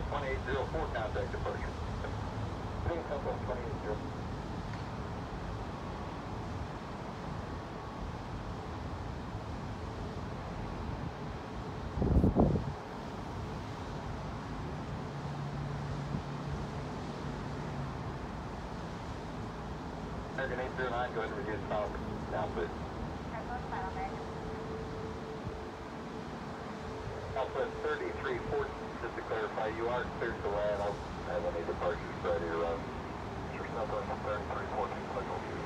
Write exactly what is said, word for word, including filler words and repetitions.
one eight zero four, contact departure. Three Southwest one eight zero. American eight zero nine, go ahead and reduce power. Down, please. Southwest thirty-three fourteen, just to clarify, you are cleared to land. I'll have any departures ready to run. Sure, Southwest thirty-three fourteen, click